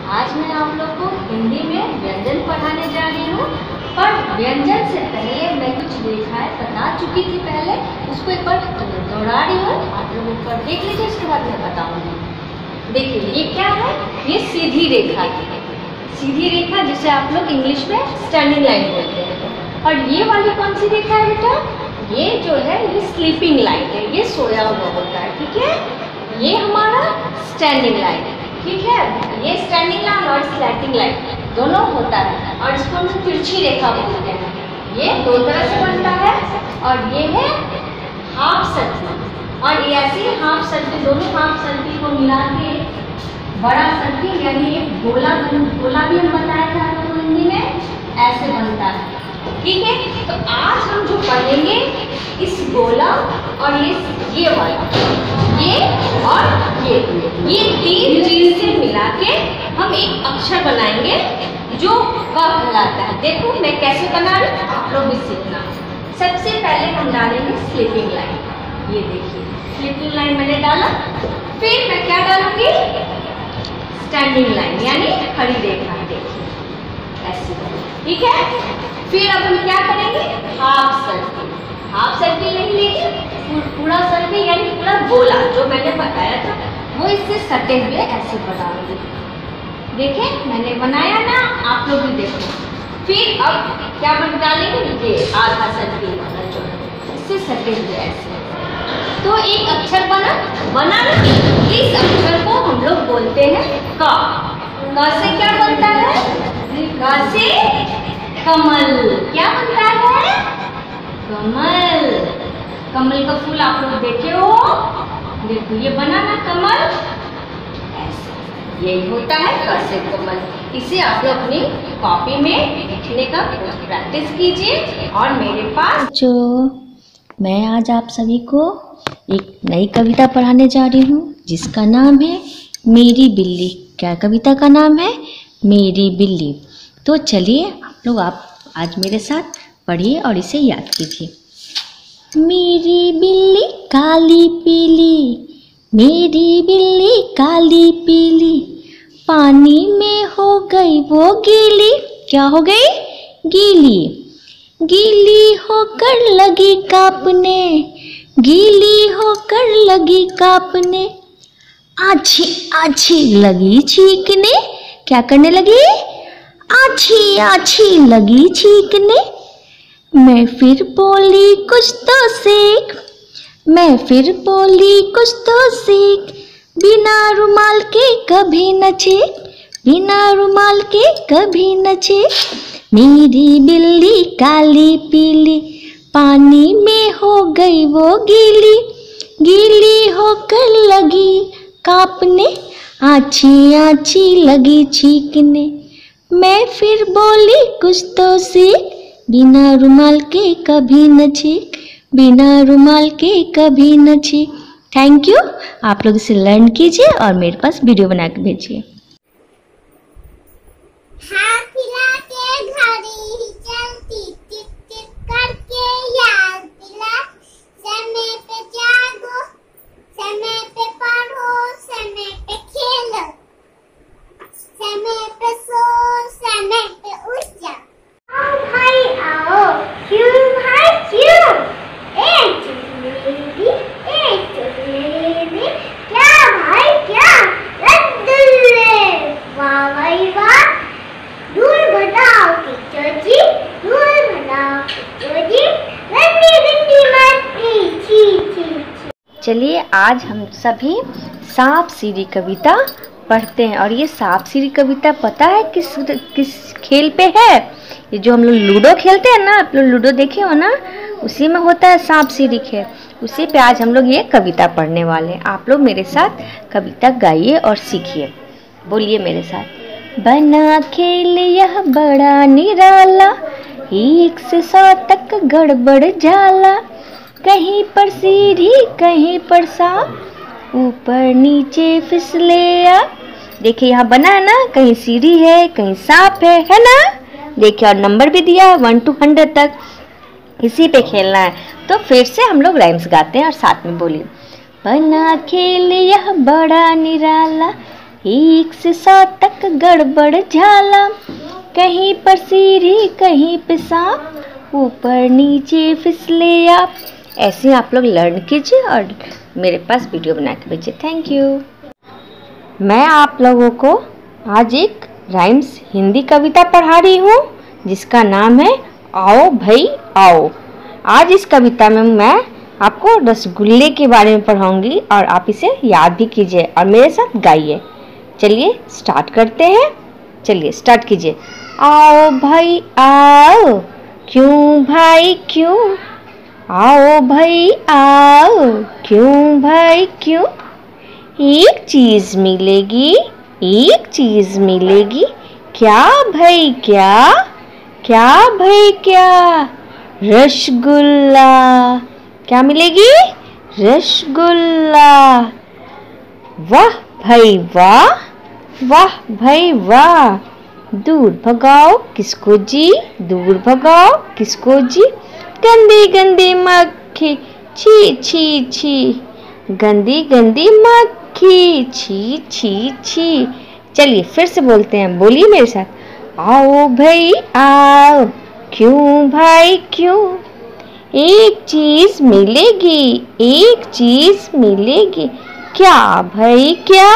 आज मैं आप लोग को हिंदी में व्यंजन पढ़ाने जा रही हूँ। पर व्यंजन से पहले मैं कुछ रेखाएं बता चुकी थी पहले, उसको एक बार दोहरा रही हूँ। आप लोग एक बार देख लीजिए, उसके बाद मैं बताऊँगी। देखिए ये क्या है, ये सीधी रेखा है। सीधी रेखा जिसे आप लोग इंग्लिश में स्टैंडिंग लाइन बोलते हैं। और ये वाली कौन सी रेखा है बेटा? ये जो है ये स्लीपिंग लाइन है, ये सोया हुआ होता है, ठीक है। ये हमारा स्टैंडिंग लाइन है, ठीक है। ये स्टैंडिंग लाइन और स्लैटिंग लाइन दोनों होता है, और इसको हम तिरछी रेखा बोलते हैं। ये दो तरह से बनता है, और ये है हाफ सर्किल। और ये ऐसे हाफ सर्किल, दोनों हाफ सर्किल को मिला के बड़ा सर्किल यानी एक गोला भी हम बताया था आपको हिंदी में, ऐसे बनता है, ठीक है। तो आज हम जो पढ़ेंगे इस गोला और ये वाला, ये और ये तीन चीज से मिला के हम एक अक्षर बनाएंगे जो क कहलाता है। देखो मैं कैसे बना रही हूँ, आप लोग भी सीखना। सबसे पहले हम डालेंगे स्लीपिंग लाइन। ये देखिए स्लीपिंग लाइन मैंने डाला, फिर मैं क्या डालूंगी? स्टैंडिंग लाइन यानी खड़ी रेखा, देखिए ऐसे, ठीक है। फिर अब हम क्या करेंगे? Half circle. हाफ सर्किल नहीं लेंगे, पूरा सर्किल यानी पूरा गोला जो मैंने बताया था वो इससे सटे हुए ऐसे बनाऊंगी। देखें मैंने बनाया ना, आप लोग भी देखो। फिर अब क्या बन डालेंगे? ये आधा सर्किल वाला जो है इससे सटे हुए ऐसे। तो एक अक्षर बना ना, इस अक्षर को हम लोग बोलते हैं क। क से क्या बनता है? क से कमल। क्या बनता है? कमल। कमल का फूल आप लोग देखे हो? देखो ये बना ना कमल, ऐसे यही होता है क से कमल। इसे आप लोग अपनी कॉपी में लिखने का प्रैक्टिस कीजिए। और मेरे पास जो मैं आज आप सभी को एक नई कविता पढ़ाने जा रही हूँ जिसका नाम है मेरी बिल्ली। क्या कविता का नाम है? मेरी बिल्ली। तो चलिए आप आज मेरे साथ पढ़िए और इसे याद कीजिए। मेरी बिल्ली काली पीली, मेरी बिल्ली काली पीली, पानी में हो गई वो गीली। क्या हो गई? गीली। गीली होकर लगी कांपने, गीली होकर लगी कांपने, आछी आछी लगी छींकने। क्या करने लगी? आछी आछी लगी छींकने। मैं फिर बोली कुछ तो सीख, मैं फिर बोली कुछ तो सीख, बिना रुमाल के कभी न छींक, बिना रुमाल के कभी न छींक। मेरी बिल्ली काली पीली, पानी में हो गई वो गीली, गीली होकर लगी कांपने, आछी आछी लगी छींकने। मैं फिर बोली कुछ तो सीख, बिना रुमाल के कभी न छींक, बिना रुमाल के कभी न छींक। Thank you. आप लोग इसे लर्न कीजिए और मेरे पास वीडियो बना के भेजिए। चलिए आज हम सभी सांप सीढ़ी कविता पढ़ते हैं। और ये सांप सीढ़ी कविता पता है किस खेल पे है? ये जो हम लोग लूडो खेलते हैं ना, आप लोग लूडो देखे हो ना, उसी में होता है सांप सीढ़ी खेल। उसी पे आज हम लोग ये कविता पढ़ने वाले हैं। आप लोग मेरे साथ कविता गाइए और सीखिए। बोलिए मेरे साथ। बना खेल यह बड़ा निराला, 1 से 100 तक गड़बड़ झाला, कहीं पर सीढ़ी कहीं पर सांप, ऊपर नीचे फिसले आ। देखिए यहाँ बना है ना, कहीं सीढ़ी है कहीं सांप है ना। देखिए और नंबर भी दिया है 1 to 100 तक, इसी पे खेलना है। तो फिर से हम लोग राइम्स गाते हैं और साथ में बोलिए। बना खेल यह बड़ा निराला, 1 से 7 तक गड़बड़ झाला, कहीं पर सीढ़ी कहीं पे सांप, ऊपर नीचे फिसले आप। ऐसे आप लोग लर्न कीजिए और मेरे पास वीडियो बना के भेजिए। Thank you. मैं आप लोगों को आज एक राइम्स हिंदी कविता पढ़ा रही हूँ जिसका नाम है आओ भाई आओ। आज इस कविता में मैं आपको रसगुल्ले के बारे में पढ़ाऊंगी और आप इसे याद भी कीजिए और मेरे साथ गाइए। चलिए स्टार्ट करते हैं। चलिए स्टार्ट कीजिए। आओ भाई आओ, क्यों भाई क्यों, आओ भाई आओ, क्यों भाई क्यों। एक चीज मिलेगी, एक चीज मिलेगी, क्या भाई क्या, क्या भाई क्या, रसगुल्ला। क्या मिलेगी? रसगुल्ला। वाह भाई वाह, वाह भाई वाह, दूर भगाओ किसको जी, दूर भगाओ किसको जी, गंदी गंदी मक्खी छी छी छी, गंदी गंदी मक्खी छी छी छी। चलिए फिर से बोलते हैं, बोलिए मेरे साथ। आओ भाई आओ, क्यों भाई क्यों, एक चीज मिलेगी, एक चीज मिलेगी, क्या भाई क्या,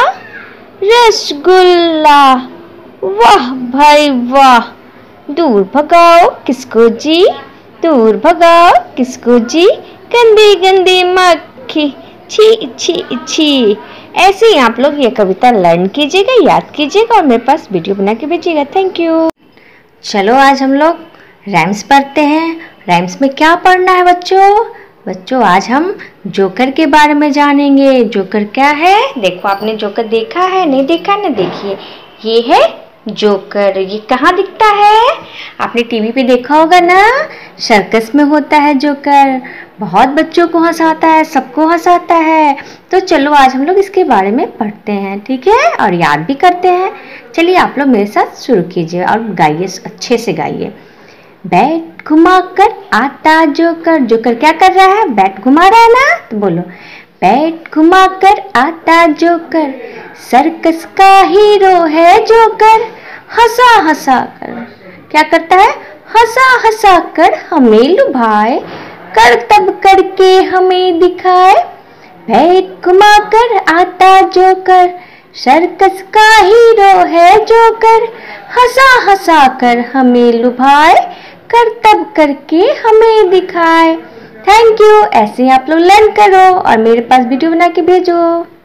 रसगुल्ला। वाह भाई वाह, दूर भगाओ किसको जी, दूर भगाओ किसको जी, गंदी गंदी मक्खी छी छी छी। ऐसे ही आप लोग ये कविता लर्न कीजिएगा, याद कीजिएगा और मेरे पास वीडियो बना के भेजिएगा। Thank you. चलो आज हम लोग राइम्स पढ़ते हैं। राइम्स में क्या पढ़ना है बच्चों? बच्चों आज हम जोकर के बारे में जानेंगे। जोकर क्या है? देखो आपने जोकर देखा है? नहीं देखा ना, देखिए ये है जोकर। ये कहाँ दिखता है? आपने टीवी पे देखा होगा ना, सर्कस में होता है जोकर। बहुत बच्चों को हंसाता है, सबको हंसाता है। तो चलो आज हम लोग इसके बारे में पढ़ते हैं, ठीक है, और याद भी करते हैं। चलिए आप लोग मेरे साथ शुरू कीजिए और गाइए, अच्छे से गाइए। बैट घुमाकर आता जोकर। जोकर क्या कर रहा है? बैट घुमा रहा है ना, तो बोलो बैट घुमाकर आता जोकर, सर्कस का हीरो है जोकर, हंसा हंसा कर क्या करता है? हंसा हंसा कर हमें लुभाए, करतब करके हमें दिखाए। बैट घुमाकर आता जोकर, सर्कस का हीरो है जोकर, हंसा हंसा कर हमें लुभाए, करतब करके हमें दिखाए। Thank you. ऐसे आप लोग लर्न करो और मेरे पास वीडियो बना के भेजो।